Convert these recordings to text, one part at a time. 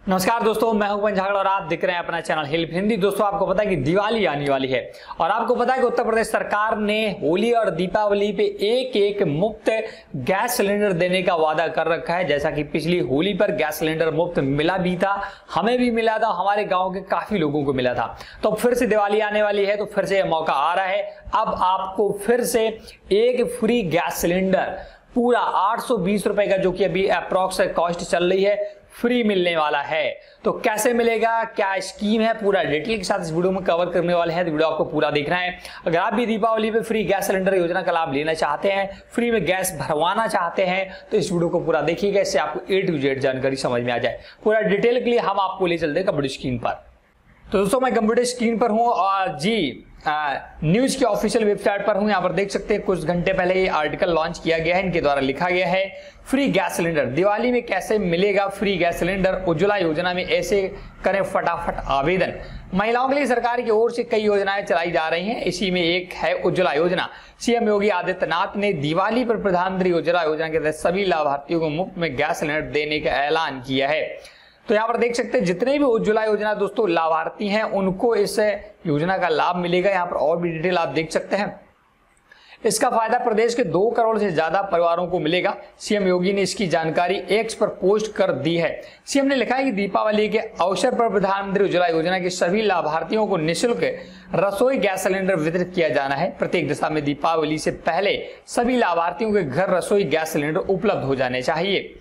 नमस्कार दोस्तों, मैं हूं पंजागड़ और आप देख रहे हैं अपना चैनल हेल्प हिंदी। दोस्तों, आपको पता है कि दिवाली आने वाली है और आपको पता है कि उत्तर प्रदेश सरकार ने होली और दीपावली पे एक मुफ्त गैस सिलेंडर देने का वादा कर रखा है। जैसा कि पिछली होली पर गैस सिलेंडर मुफ्त मिला भी था, हमें भी मिला था, हमारे गांव के काफी लोगों को मिला था। तो फिर से दिवाली आने वाली है, तो फिर से यह मौका आ रहा है। अब आपको फिर से एक फ्री गैस सिलेंडर पूरा 820 रुपए का, जो कि अभी अप्रॉक्स कॉस्ट चल रही है, फ्री मिलने वाला है। तो कैसे मिलेगा, क्या स्कीम है, पूरा डिटेल के साथ इस वीडियो में कवर करने वाले हैं। तो वीडियो आपको पूरा देखना है। अगर आप भी दीपावली पे फ्री गैस सिलेंडर योजना का लाभ लेना चाहते हैं, फ्री में गैस भरवाना चाहते हैं, तो इस वीडियो को पूरा देखिएगा। इससे आपको A to Z जानकारी समझ में आ जाए। पूरा डिटेल के लिए हम आपको ले चलते हैं कंप्यूटर स्क्रीन पर। तो दोस्तों, मैं कंप्यूटर स्क्रीन पर हूं और जी न्यूज की ऑफिशियल वेबसाइट पर हूं। यहाँ पर देख सकते हैं कुछ घंटे पहले ये आर्टिकल लॉन्च किया गया है। इनके द्वारा लिखा गया है, फ्री गैस सिलेंडर दिवाली में कैसे मिलेगा फ्री गैस सिलेंडर, उज्ज्वला योजना में ऐसे करें फटाफट आवेदन। महिलाओं के लिए सरकार की ओर से कई योजनाएं चलाई जा रही हैं, इसी में एक है उज्ज्वला योजना। सीएम योगी आदित्यनाथ ने दिवाली पर प्रधानमंत्री उज्ज्वला योजना के तहत सभी लाभार्थियों को मुफ्त में गैस सिलेंडर देने का ऐलान किया है। तो यहाँ पर देख सकते हैं जितने भी उज्ज्वला योजना दोस्तों लाभार्थी हैं, उनको इस योजना का लाभ मिलेगा। यहाँ पर और भी डिटेल आप देख सकते हैं। इसका फायदा प्रदेश के 2 करोड़ से ज्यादा परिवारों को मिलेगा। सीएम योगी ने इसकी जानकारी एक्स पर पोस्ट कर दी है। सीएम ने लिखा है कि दीपावली के अवसर पर प्रधानमंत्री उज्ज्वला योजना के सभी लाभार्थियों को निःशुल्क रसोई गैस सिलेंडर वितरित किया जाना है। प्रत्येक दिशा में दीपावली से पहले सभी लाभार्थियों के घर रसोई गैस सिलेंडर उपलब्ध हो जाने चाहिए।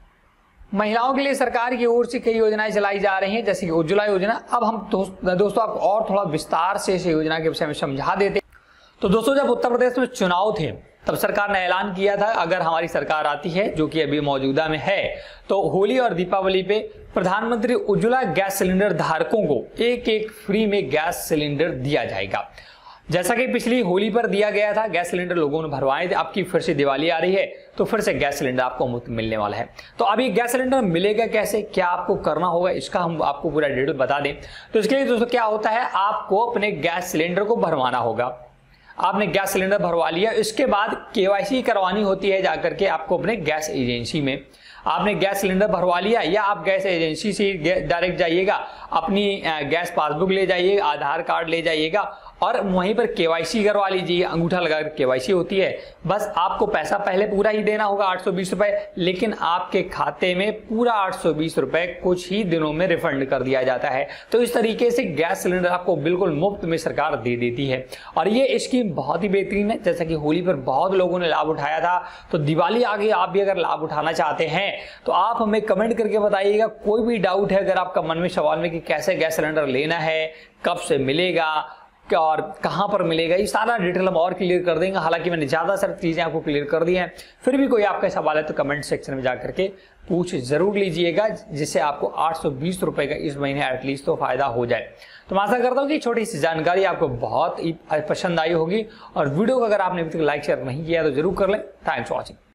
महिलाओं के लिए सरकार की ओर से कई योजनाएं चलाई जा रही हैं, जैसे कि उज्ज्वला योजना। अब हम दोस्तों आपको और थोड़ा विस्तार से इस योजना के विषय में समझा देते हैं। तो दोस्तों, जब उत्तर प्रदेश में चुनाव थे तब सरकार ने ऐलान किया था, अगर हमारी सरकार आती है, जो कि अभी मौजूदा में है, तो होली और दीपावली पे प्रधानमंत्री उज्ज्वला गैस सिलेंडर धारकों को एक फ्री में गैस सिलेंडर दिया जाएगा। जैसा कि पिछली होली पर दिया गया था, गैस सिलेंडर लोगों ने भरवाए थे। अब की फिर से दिवाली आ रही है, तो फिर से गैस सिलेंडर आपको मुफ्त मिलने वाला है। तो अब ये गैस सिलेंडर मिलेगा कैसे, क्या आपको करना होगा, इसका हम आपको पूरा डिटेल बता दें। तो इसके लिए दोस्तों क्या होता है, आपको अपने गैस सिलेंडर को भरवाना होगा। आपने गैस सिलेंडर भरवा लिया, इसके बाद केवाईसी करवानी होती है जाकर के आपको अपने गैस एजेंसी में। आपने गैस सिलेंडर भरवा लिया, या आप गैस एजेंसी से डायरेक्ट जाइएगा, अपनी गैस पासबुक ले जाइएगा, आधार कार्ड ले जाइएगा और वहीं पर केवाईसी करवा लीजिए। अंगूठा लगाकर केवाईसी होती है। बस आपको पैसा पहले पूरा ही देना होगा 820 रुपए, लेकिन आपके खाते में पूरा 820 रुपए कुछ ही दिनों में रिफंड कर दिया जाता है। तो इस तरीके से गैस सिलेंडर आपको बिल्कुल मुफ्त में सरकार दे देती है और ये स्कीम बहुत ही बेहतरीन है। जैसा कि होली पर बहुत लोगों ने लाभ उठाया था, तो दिवाली आ गई, आप भी अगर लाभ उठाना चाहते हैं तो आप हमें कमेंट करके बताइएगा। कोई भी डाउट है अगर आपका मन में सवाल में कि कैसे गैस सिलेंडर लेना है, कब से मिलेगा और कहां पर मिलेगा, ये सारा डिटेल हम और क्लियर कर देंगे। हालांकि मैंने ज्यादा सारी चीजें आपको क्लियर कर दी हैं, फिर भी कोई आपका सवाल है तो कमेंट सेक्शन में जाकर के पूछ जरूर लीजिएगा, जिससे आपको 820 रुपए का इस महीने एटलीस्ट तो फायदा हो जाए। तो मैं आशा करता हूं कि छोटी सी जानकारी आपको बहुत ही पसंद आई होगी और वीडियो को अगर आपने अभी तक लाइक शेयर नहीं किया तो जरूर कर लें। Thanks for watching.